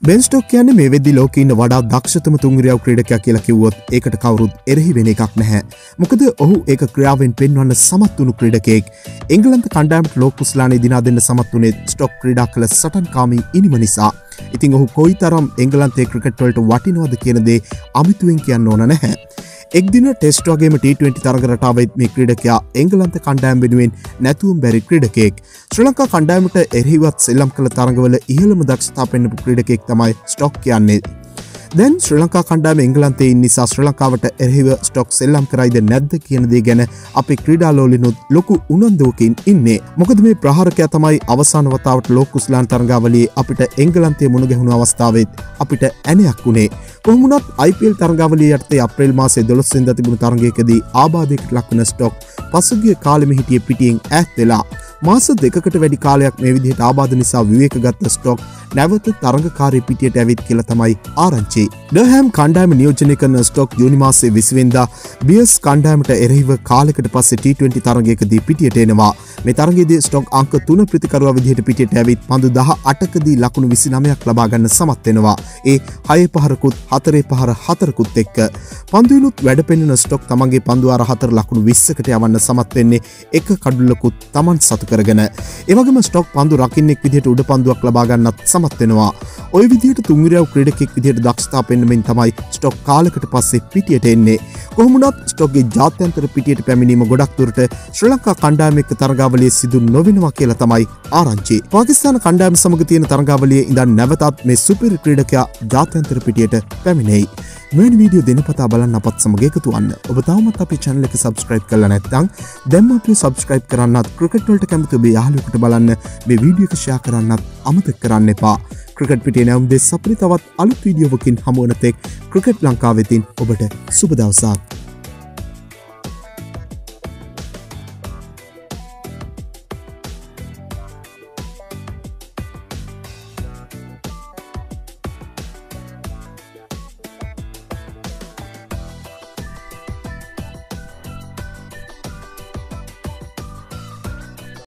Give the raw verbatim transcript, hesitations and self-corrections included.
බෙන් stock කියන්නේ මේ වෙද්දි ලෝකේ ඉන්න වඩා දක්ෂතම තුන්විරියව් ක්‍රීඩකයා කියලා කිව්වොත් ඒකට කවුරුත් එරෙහි වෙන එකක් නැහැ. මොකද ඔහු ඒක ක්‍රියාවෙන් පෙන්වන්න සමත් වුණු ක්‍රීඩකයෙක්. එංගලන්ත කණ්ඩායමට ලෝක කුසලානේ දිනා දෙන්න සමත් වුණේ ස්ටොක් ක්‍රීඩා කළ සටන්කාමී ඉනිම නිසා. ඉතින් ඔහු කොයිතරම් එංගලන්තයේ ක්‍රිකට් වලට වටිනවද කියන දේ අමිතුවෙන් කියන්න ඕන නැහැ. එක්දින ටෙස්ට් වගේම ටී ට්වෙන්ටි තරග රටාවෙත් මේ ක්‍රීඩකයා එංගලන්ත කණ්ඩායම වෙනුවෙන් නැතුවම බැරි ක්‍රීඩකයෙක්. ශ්‍රී ලංකා කණ්ඩායමට එරෙහිවත් සෙල්ලම් කළ තරගවල ඉහළම දක්ෂතා පෙන්වපු ක්‍රීඩකයෙක් තමයි ස්ටොක් කියන්නේ. දැන් ශ්‍රී ලංකා කණ්ඩායම එංගලන්තයේ ඉන්න නිසා ශ්‍රී ලංකාවට එරෙහිව ස්ටොක් සෙල්ලම් කරයිද නැද්ද කියන දේ ගැන අපේ ක්‍රීඩාලෝලිනුත් ලොකු උනන්දුවකින් ඉන්නේ. මොකද මේ ප්‍රහාරකයා තමයි අවසාන වතාවට ලෝක කුසලාන තරගාවලියේ අපිට එංගලන්තයේ මුණ ගැහුණු අවස්ථාවෙත් අපිට ඇණයක් වුණේ. කොහොම වුණත් ආයි පී එල් තරගාවලිය යටතේ අප්‍රේල් මාසයේ දොළොස් වෙනිදා තිබුණු තරගයකදී ආබාධයකට ලක්වන ස්ටොක් පසුගිය කාලෙම හිටියේ පිටියෙන් ඈත් වෙලා. මාස දෙකකට වැඩි කාලයක් මේ විදිහට ආබාධ නිසා විවේක ගත්ත ස්ටොක් නැවත තරගකාරී පිටියට ඇවිත් කියලා තමයි ආරංචි. ඩර්හැම් කණ්ඩායම නියෝජනය කරන ස්ටොක් ජූනි මාසයේ විසි වෙනිදා බියර්ස් කණ්ඩායමට එරෙහිව කාලයකට පස්සේ ටී ට්වෙන්ටි තරගයකදී පිටියට එනවා. මේ තරගයේදී ස්ටොක් අංක තුන ප්‍රතිකරුවා විදිහට පිටියට ඇවිත් පන්දු දහ අටකදී ලකුණු විසි නවයක් ලබා ගන්න සමත් වෙනවා. ඒ හය පහරකුත් හතරේ පහර හතරකුත් එක්ක පන්දුවිලුත් වැඩ පෙන්වන ස්ටොක් තමන්ගේ පන්දු අර හතර ලකුණු විස්සකට යවන්න සමත් වෙන්නේ එක කඩුල්ලකුත් තමන් සතු කරගෙන. ඒ වගේම ස්ටොක් පන්දු රකින්නෙක් විදිහට උඩ පන්දුවක් ලබා ගන්නත් සමත් වෙනවා. ওই විදිහට තුන්විරියව් ක්‍රීඩකෙක් විදිහට දක්ෂතා පෙන්වමින් තමයි ස්ටොක් කාලයකට පස්සේ පිටියට එන්නේ. කොහොම වුණත් ස්ටොක්ගේ ජාත්‍යන්තර පිටියට පැමිණීම ගොඩක් දුරට ශ්‍රී ලංකා කණ්ඩායම එක්ක තරගාවලියේ සිදු නොවෙනවා කියලා තමයි ආරංචි. පාකිස්තාන කණ්ඩායම සමග තියෙන තරගාවලියේ ඉඳන් නැවතත් මේ සුපිරි ක්‍රීඩකයා ජාත්‍යන්තර පිටියට පැමිණෙයි. මෙවැනි වීඩියෝ දෙනපතා බලන්න අපත් සමග එකතු වන්න. ඔබ තවමත් අපේ channel එක subscribe කරලා නැත්නම් දැන්ම අපිව subscribe කරන්නත් ක්‍රිකට් වලට කැමති ඔබේ යාළුවෙකුට බලන්න මේ වීඩියෝ එක share කරන්නත් අමතක කරන්න එපා. ක්‍රිකට් පිටියේ නැවුම් දෙස් අපිට තවත් අලුත් වීඩියෝවකින් හමු වන තෙක් ක්‍රිකට් ලංකාවෙතින් ඔබට සුබ දවසක්.